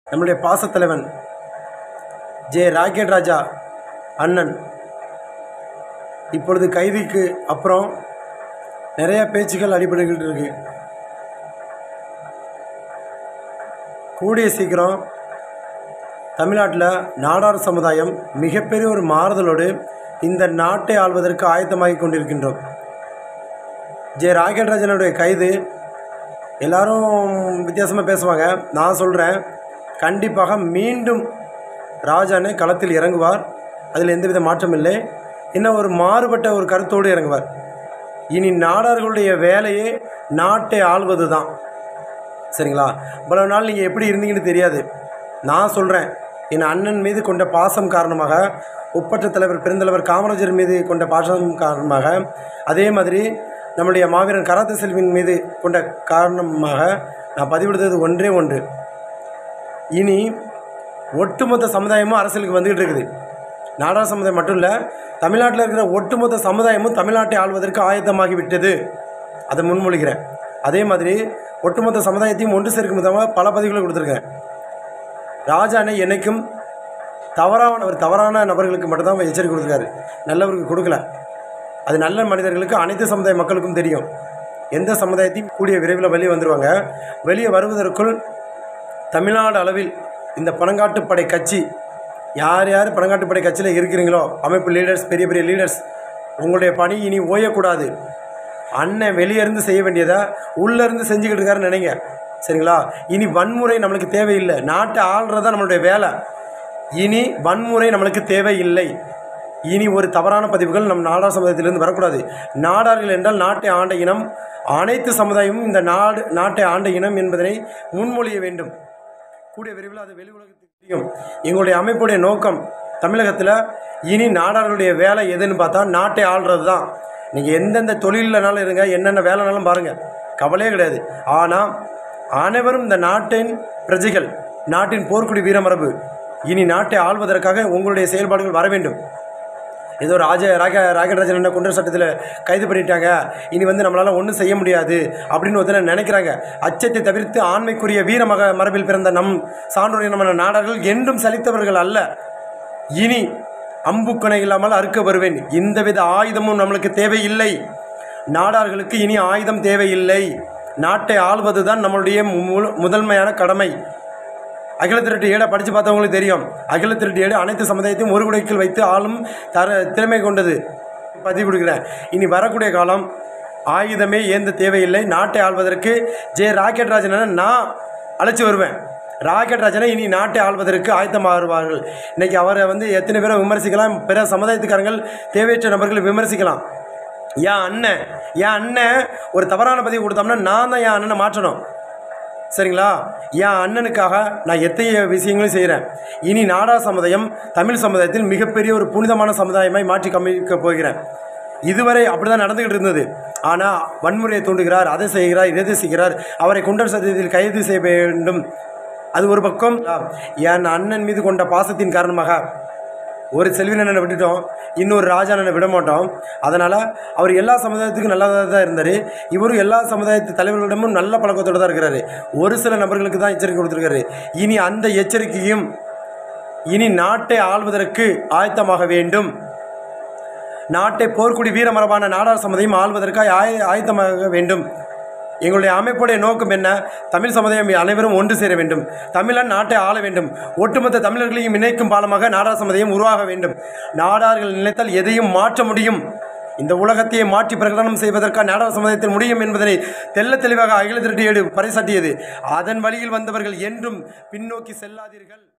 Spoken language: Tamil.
நம்முடைய பாசத்தலைவன் ஜே ராக்கெட் ராஜா அண்ணன் இப்பொழுது கைதிக்கு அப்புறம் நிறைய பேச்சுகள் அடிபட்டுக்கிட்டு இருக்கு. கூடிய சீக்கிரம் தமிழ்நாட்டில் நாடார் சமுதாயம் மிகப்பெரிய ஒரு மாறுதலோடு இந்த நாட்டை ஆள்வதற்கு ஆயத்தமாகி கொண்டிருக்கின்றோம். ஜே ராக்கெட் ராஜனுடைய கைது எல்லாரும் வித்தியாசமாக பேசுவாங்க. நான் சொல்கிறேன், கண்டிப்பாக மீண்டும் ராஜானே களத்தில் இறங்குவார். அதில் எந்தவித மாற்றம் இல்லை. இன்னும் ஒரு மாறுபட்ட ஒரு கருத்தோடு இறங்குவார். இனி நாடார்களுடைய வேலையே நாட்டை ஆள்வது தான். சரிங்களா? இவ்வளவு நாள் நீங்கள் எப்படி இருந்தீங்கன்னு தெரியாது. நான் சொல்கிறேன், என் அண்ணன் மீது கொண்ட பாசம் காரணமாக, ஒப்பற்ற தலைவர் பெருந்தலைவர் காமராஜர் மீது கொண்ட பாசம் காரணமாக, அதே மாதிரி நம்முடைய மாவீரன் கராத்தே செல்வின் மீது கொண்ட காரணமாக நான் பதிவிடுறது ஒன்றே ஒன்று. இனி ஒட்டுமொத்த சமுதாயமும் அரசியலுக்கு வந்துக்கிட்டு இருக்குது. நாடார் சமுதாயம் மட்டும் இல்லை, தமிழ்நாட்டில் இருக்கிற ஒட்டுமொத்த சமுதாயமும் தமிழ்நாட்டை ஆள்வதற்கு ஆயத்தமாகிவிட்டது. அதை முன்மொழிகிறேன். அதே மாதிரி ஒட்டுமொத்த சமுதாயத்தையும் ஒன்று சேர்க்கும் விதமாக பல பதிவுகளை கொடுத்துருக்கேன். ராஜானை என்னைக்கும் தவறான நபர்களுக்கு மட்டும்தான் எச்சரிக்கை கொடுத்துருக்காரு, நல்லவருக்கு கொடுக்கல. அது நல்ல மனிதர்களுக்கு, அனைத்து சமுதாய மக்களுக்கும் தெரியும். எந்த சமுதாயத்தையும் கூடிய விரைவில் வெளியே வந்துடுவாங்க. வெளியே வருவதற்குள் தமிழ்நாடு அளவில் இந்த பணங்காட்டுப்படை கட்சி, யார் யார் பணங்காட்டுப்படை கட்சியில் இருக்கிறீங்களோ, அமைப்பு லீடர்ஸ், பெரிய பெரிய லீடர்ஸ், உங்களுடைய பணி இனி ஓயக்கூடாது. அண்ணன் வெளியேருந்து செய்ய வேண்டியதை உள்ளேருந்து செஞ்சுக்கிட்டு இருக்காருன்னு நினைங்க. சரிங்களா? இனி வன்முறை நம்மளுக்கு தேவையில்லை. நாட்டை ஆள்றதான் நம்மளுடைய வேலை. இனி வன்முறை நம்மளுக்கு தேவையில்லை. இனி ஒரு தவறான பதிவுகள் நம் நாடார் சமுதாயத்திலிருந்து வரக்கூடாது. நாடார்கள் என்றால் நாட்டை ஆண்ட இனம், அனைத்து சமுதாயமும் இந்த நாட்டை ஆண்ட இனம் என்பதனை முன்மொழிய வேண்டும். கூடிய விரைவில் அது வெளி உலகத்துக்கு தெரியும். எங்களுடைய அமைப்புடைய நோக்கம் தமிழகத்தில் இனி நாடார்களுடைய வேலை எதுன்னு பார்த்தா நாட்டை ஆள்றது தான். நீங்கள் எந்தெந்த தொழிலனாலும் இருங்க, என்னென்ன வேலைனாலும் பாருங்கள், கவலையே கிடையாது. ஆனால் அனைவரும் இந்த நாட்டின் பிரஜைகள், நாட்டின் போர்க்குடி வீரமரபு. இனி நாட்டை ஆள்வதற்காக உங்களுடைய செயல்பாடுகள் வர வேண்டும். ஏதோ ராக்கெட் ராஜன் என்ன குண்டர் சட்டத்தில் கைது பண்ணிட்டாங்க, இனி நம்மளால் ஒன்றும் செய்ய முடியாது அப்படின்னு ஒருத்தர் நினைக்கிறாங்க. அச்சத்தை தவிர்த்து ஆண்மைக்குரிய வீர மரபில் பிறந்த நம் சான்றோரின நாடார்கள் என்றும் சலித்தவர்கள் அல்ல. இனி அம்புக்கணை இல்லாமல் அறுக்க வருவேன். எந்தவித ஆயுதமும் நம்மளுக்கு தேவையில்லை. நாடார்களுக்கு இனி ஆயுதம் தேவையில்லை. நாட்டை ஆள்வது தான் நம்மளுடைய முதன்மையான கடமை. அகில திரட்டு ஏடை படித்து பார்த்தவங்களுக்கு தெரியும். அகில திரட்டு ஏடு அனைத்து சமுதாயத்தையும் ஒரு குடைக்குள் வைத்து ஆளும் திறமை கொண்டது. பதிவு கொடுக்குறேன். இனி வரக்கூடிய காலம் ஆயுதமே ஏந்த தேவையில்லை. நாட்டை ஆள்வதற்கு ஜே ராக்கெட் ராஜனை நான் அழைச்சி வருவேன். ராக்கெட் ராஜனை இனி நாட்டை ஆள்வதற்கு ஆயத்தமாகுவார்கள். இன்றைக்கி அவரை எத்தனை பேரை விமர்சிக்கலாம், பிற சமுதாயத்துக்காரங்கள் தேவையற்ற நபர்களை விமர்சிக்கலாம். என் அண்ணன் ஒரு தவறான பதிவு கொடுத்தோம்னா நான் தான் என் அண்ணனை மாற்றணும். சரிங்களா? என் அண்ணனுக்காக நான் எத்தனை விஷயங்களும் செய்கிறேன். இனி நாடார் சமுதாயம் தமிழ் சமுதாயத்தில் மிகப்பெரிய ஒரு புனிதமான சமுதாயமாய் மாற்றி கமிக்கப் போகிறேன். இதுவரை அப்படி தான் நடந்துக்கிட்டு இருந்தது. ஆனால் வன்முறையை தூண்டுகிறார், அதை செய்கிறார், இதை செய்கிறார், அவரை குண்டர் சட்டத்தில் கைது செய்ய வேண்டும். அது ஒரு பக்கம். என் அண்ணன் மீது கொண்ட பாசத்தின் காரணமாக ஒரு செல்வினனை விட்டுட்டோம், இன்னொரு ராஜானனை விட மாட்டோம். அதனால் அவர் எல்லா சமுதாயத்துக்கும் நல்லதாக தான் இருந்தார். இவரும் எல்லா சமுதாயத்து தலைவர்களிடமும் நல்ல பழக்கத்தோடு தான் இருக்கிறாரு. ஒரு சில நபர்களுக்கு தான் எச்சரிக்கை கொடுத்துருக்காரு. இனி அந்த எச்சரிக்கையும் இனி நாட்டை ஆள்வதற்கு ஆயத்தமாக வேண்டும். நாட்டை போர்க்குடி வீரமரபான நாடார் சமுதாயம் ஆள்வதற்காக ஆயத்தமாக வேண்டும். எங்களுடைய அமைப்புடைய நோக்கம் என்ன? தமிழ் சமுதாயம் அனைவரும் ஒன்று சேர வேண்டும். தமிழன் நாட்டை ஆள வேண்டும். ஒட்டுமொத்த தமிழர்களையும் இணைக்கும் பாலமாக நாடார் சமுதாயம் உருவாக வேண்டும். நாடார்கள் நினைத்தால் எதையும் மாற்ற முடியும். இந்த உலகத்தையே மாற்றி பிரகடனம் செய்வதற்காக நாடார் சமுதாயத்தில் முடியும் என்பதனை தெல்ல தெளிவாக அகில திரட்டு ஏடு பறைசாட்டியது. அதன் வழியில் வந்தவர்கள் என்றும் பின்னோக்கி செல்லாதீர்கள்.